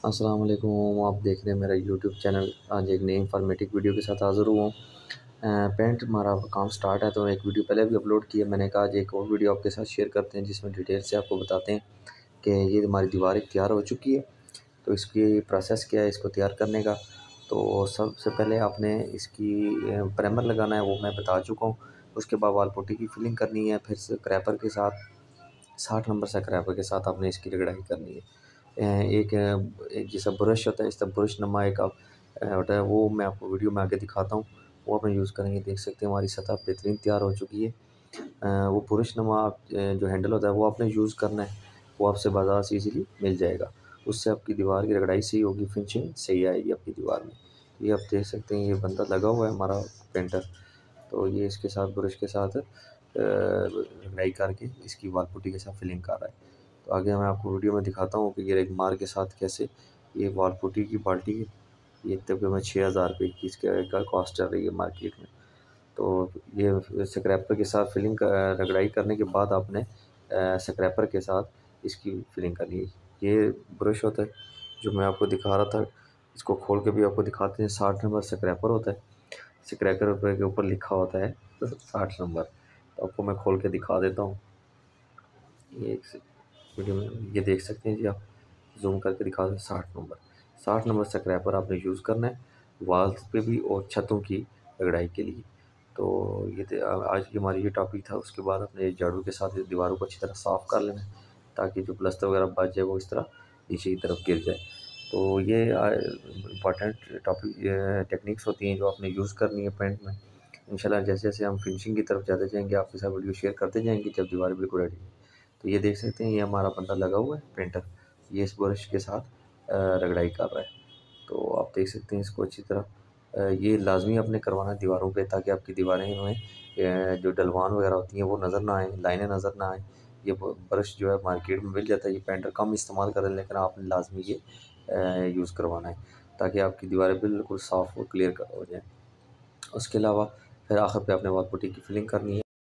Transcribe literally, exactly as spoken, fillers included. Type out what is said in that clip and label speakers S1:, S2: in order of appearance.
S1: अस्सलाम वालेकुम। आप देख रहे हैं मेरा यूट्यूब चैनल। आज एक नई इंफॉर्मेटिव वीडियो के साथ हाज़िर हुआ हूँ। अ, पेंट हमारा काम स्टार्ट है तो एक वीडियो पहले भी अपलोड की है। मैंने कहा आज एक और वीडियो आपके साथ शेयर करते हैं जिसमें डिटेल से आपको बताते हैं कि ये हमारी दीवार एक तैयार हो चुकी है। तो इसकी प्रोसेस क्या है इसको तैयार करने का। तो सबसे पहले आपने इसकी अ, प्राइमर लगाना है, वो मैं बता चुका हूँ। उसके बाद वॉल पुट्टी की फिलिंग करनी है, फिर से क्रैपर के साथ साठ नंबर से क्रैपर के साथ आपने इसकी रगड़ाई करनी है। अ, एक अ, एक जैसा ब्रश होता है, इस तरह ब्रश नुमा एक आप अ, होता है, वो मैं आपको वीडियो में आगे दिखाता हूँ। वो आपने यूज़ करेंगे, देख सकते हैं हमारी सतह बेहतरीन तैयार हो चुकी है। अ, वो ब्रश नुमा आप अ, जो हैंडल होता है वो आपने यूज़ करना है, वो आपसे बाज़ार से ईज़िली मिल जाएगा। उससे आपकी दीवार की रगड़ाई सही होगी, फिनिशिंग सही आएगी आपकी दीवार में। ये आप देख सकते हैं, ये बंदा लगा हुआ है हमारा पेंटर। तो ये इसके साथ ब्रश के साथ अ, रगड़ाई करके इसकी वॉल पुट्टी के साथ फिलिंग कर रहा है। तो आगे मैं आपको वीडियो में दिखाता हूँ कि ये एक मार के साथ कैसे ये वॉल पुट्टी की बाल्टी है। ये तकरीबन छः हज़ार रुपये की इसके का कॉस्ट चल रही है मार्केट में। तो ये स्क्रैपर के साथ फिलिंग क रगड़ाई करने के बाद आपने अ, स्क्रैपर के साथ इसकी फिलिंग करनी है। ये ब्रश होता है जो मैं आपको दिखा रहा था, इसको खोल के भी आपको दिखाते हैं। साठ नंबर स्क्रैपर होता है। स्क्रैपर के ऊपर लिखा होता है साठ नंबर। तो आपको मैं खोल के दिखा देता हूँ। ये एक वीडियो में ये देख सकते हैं जी आप, ज़ूम करके दिखा दें साठ नंबर। साठ नंबर स्क्रैपर आपने यूज़ करना है, वॉल्स पे भी और छतों की रगड़ाई के लिए। तो ये थे अ, आज की हमारी ये टॉपिक था। उसके बाद अपने झाड़ू के साथ इस दीवारों को अच्छी तरह साफ़ कर लेना है, ताकि जो प्लास्टर वगैरह बच जाए वो इस तरह नीचे की तरफ गिर जाए। तो ये uh, important topic uh, techniques होती हैं जो आपने यूज़ करनी है पेंट में। इंशाल्लाह जैसे-जैसे हम फिनिशिंग की तरफ जाते जाएँगे, आपके साथ वीडियो शेयर करते जाएँगे जब दीवार बिल्कुल रेडी है। तो ये देख सकते हैं, ये हमारा बंदा लगा हुआ है पेंटर, ये इस ब्रश के साथ अ, रगड़ाई कर रहा है। तो आप देख सकते हैं इसको अच्छी तरह। अ, ये लाज़मी आपने करवाना है दीवारों पे, ताकि आपकी दीवारें में अ, जो ढलवान वगैरह होती हैं वो नज़र ना आए, लाइनें नज़र ना आएँ। ये ब ब्रश जो है मार्केट में मिल जाता है, ये पेंटर कम इस्तेमाल करें, लेकिन आपने लाज़मी ये अ, यूज़ करवाना है, ताकि आपकी दीवारें बिल्कुल साफ़ और क्लियर क हो जाएँ। उसके अलावा फिर आखिर पे आपने वॉल पुट्टी की फिलिंग करनी है।